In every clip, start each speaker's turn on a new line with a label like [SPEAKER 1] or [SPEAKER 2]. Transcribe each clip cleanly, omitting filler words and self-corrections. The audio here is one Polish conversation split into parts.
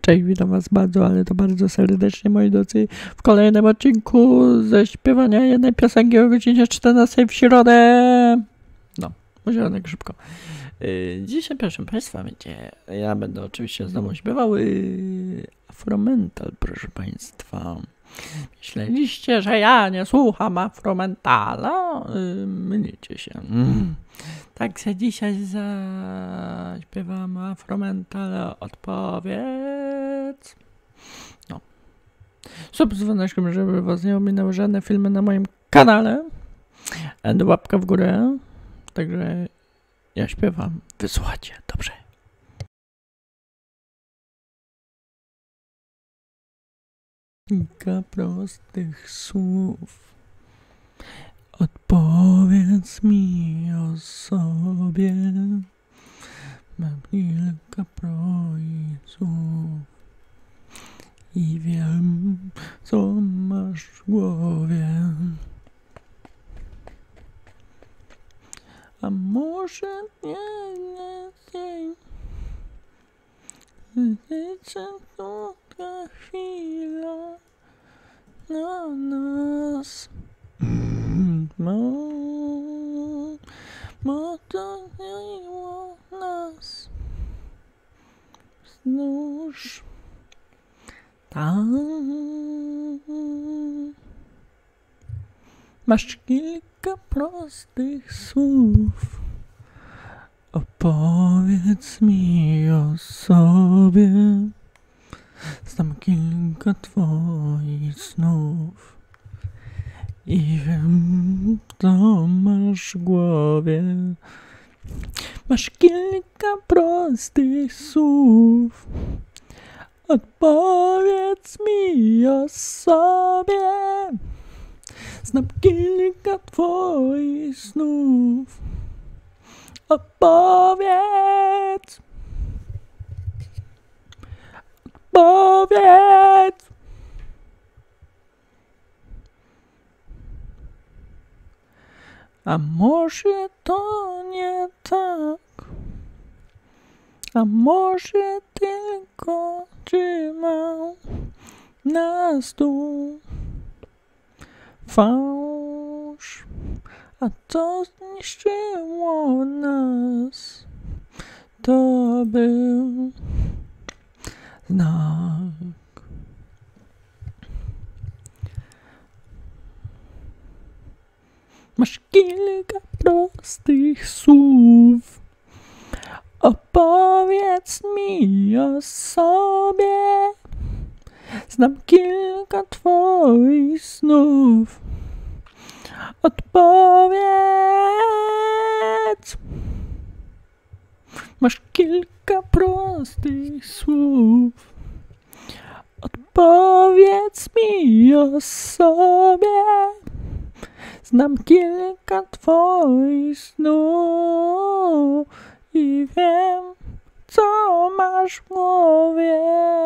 [SPEAKER 1] Cześć, witam was bardzo, ale to bardzo serdecznie, moi drodzy, w kolejnym odcinku ze śpiewania jednej piosenki o godzinie 14 w środę. No, może tak szybko. Dzisiaj, proszę państwa, ja będę oczywiście znowu śpiewał Afromental, proszę państwa. Myśleliście, że ja nie słucham Afromentala? Mylicie się. Także dzisiaj zaśpiewam Afromental Odpowiedz. No. Sub z dzwoneczkiem, żeby was nie ominęły żadne filmy na moim kanale. And łapka w górę. Także ja śpiewam. Wysłuchajcie. Dobrze. Kilka prostych słów. Odpowiedz mi o sobie. Mam kilka prostych słów i wiem, co masz w głowie. A może nie życzę krótka chwila na nas. Motowiło nas znów tam. Masz kilka prostych słów. Opowiedz mi o sobie. Znam kilka twoich snów i wiem, co masz w głowie. Masz kilka prostych słów. Odpowiedz mi o sobie. Znam kilka twoich snów. Odpowiedz. Odpowiedz. A może to nie tak? A może tylko trzymał nas tu fałsz? A co zniszczyło nas? To był znak. Masz kilka prostych słów. Opowiedz mi o sobie. Znam kilka twoich snów. Odpowiedz. Masz kilka prostych słów. Odpowiedz mi o sobie. Znam kilka twoich snów i wiem, co masz w głowie.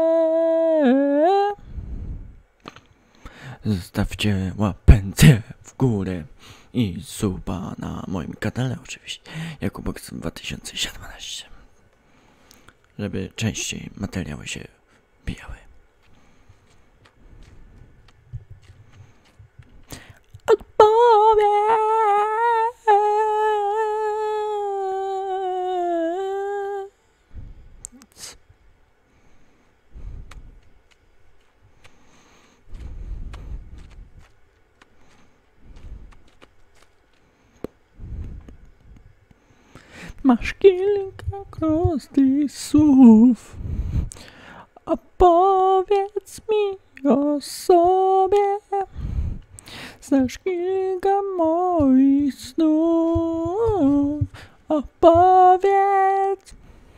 [SPEAKER 1] Zostawcie łapęcę w górę i suba na moim kanale oczywiście, Jakubok 2017, żeby częściej materiały się bijały. Masz kilka prostych słów. Opowiedz mi o sobie. Znasz kilka moich snów. Opowiedz.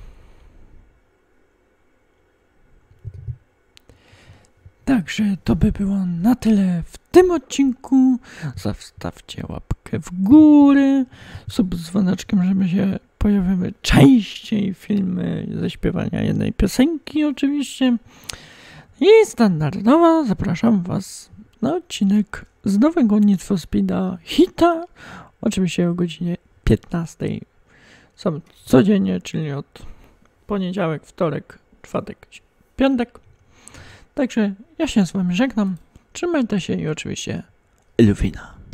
[SPEAKER 1] Także to by było na tyle w tym odcinku. Zostawcie łapkę w górę, sub z dzwoneczkiem, żeby się pojawiły częściej filmy ze śpiewania jednej piosenki oczywiście. I standardowo zapraszam was na odcinek z nowego Need for Speeda Hita. Oczywiście o godzinie 15. Są codziennie, czyli od poniedziałek, wtorek, czwartek, piątek. Także ja się z wami żegnam. Trzymajcie się i oczywiście Elwina.